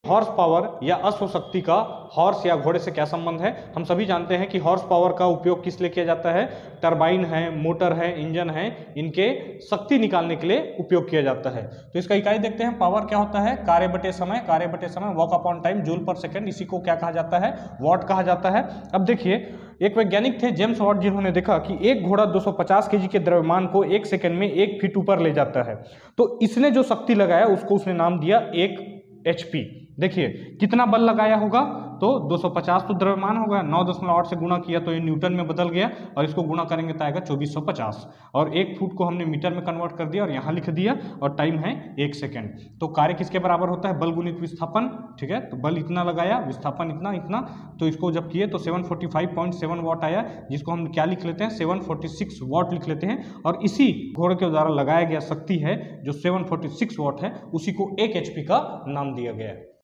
Horse power या अश्व शक्ति का हॉर्स या घोड़े से क्या संबंध है। हम सभी जानते हैं कि हॉर्स पावर का उपयोग किस लिए किया जाता है। टरबाइन है, मोटर है, इंजन है, इनके शक्ति निकालने के लिए उपयोग किया जाता है। तो इसका इकाई देखते हैं। पावर क्या होता है? कार्य बटे समय, कार्य बटे समय, वर्क अपॉन टाइम, जूल पर सेकंड। इसी को क्या कहा जाता है? वॉट कहा जाता है। अब देखिए, एक वैज्ञानिक थे जेम्स वॉट, जिन्होंने देखा कि एक घोड़ा 250 केजी के द्रव्यमान को 1 सेकंड में 1 फीट ऊपर ले जाता है। तो इसने जो शक्ति लगाया उसको उसने नाम दिया 1 HP। देखिए कितना बल लगाया होगा, तो 250 तो द्रव्यमान होगा, 9.8 से गुणा किया तो ये न्यूटन में बदल गया, और इसको गुणा करेंगे तो आएगा 2450, और 1 फुट को हमने मीटर में कन्वर्ट कर दिया और यहाँ लिख दिया, और टाइम है 1 सेकंड। तो कार्य किसके बराबर होता है? बल गुणित विस्थापन। ठीक है, तो बल इतना लगाया, विस्थापन इतना इतना, तो इसको जब किए तो 745.7 वाट आया, जिसको हम क्या लिख लेते हैं? 746 वाट लिख लेते हैं। और इसी घोड़े के द्वारा लगाया गया शक्ति है जो 746 वाट है, उसी को 1 HP का नाम दिया गया है।